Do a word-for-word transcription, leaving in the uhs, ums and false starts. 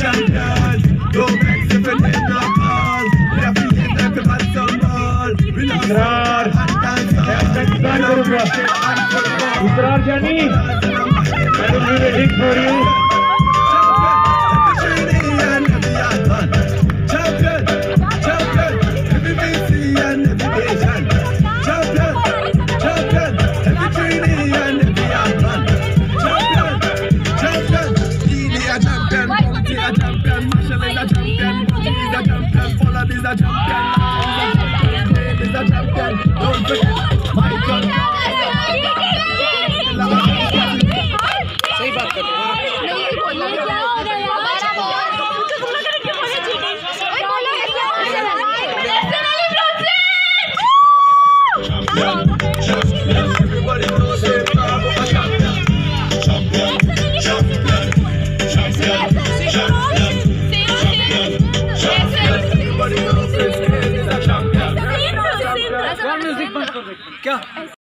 champion. Go back to the net of ball. We have to let everybody some ball. We love इकरार इकरार करूंगा इकरार जानी I will be waiting for you. Champion, champion, every B C and every Asian. Champion, champion, every trainee and every athlete. Champion, champion, Dini a champion, Bounty a champion, Marshall is a champion, Bounty is a champion, Pollard is a champion, Dave is a champion. Don't forget, Michael. सही बात कर रहे हो Everybody knows it, Bravo, a champion. Champion, champion, champion, champion, champion. Everybody knows it, is a champion. क्या